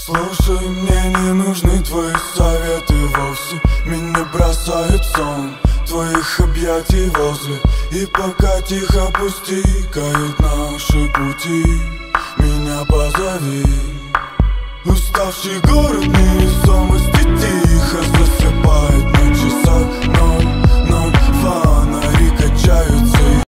Слушай, мне не нужны твои советы вовсе. Меня бросает сон твоих объятий возле. И пока тихо пустикают наши пути, меня позови. Уставший город невесомость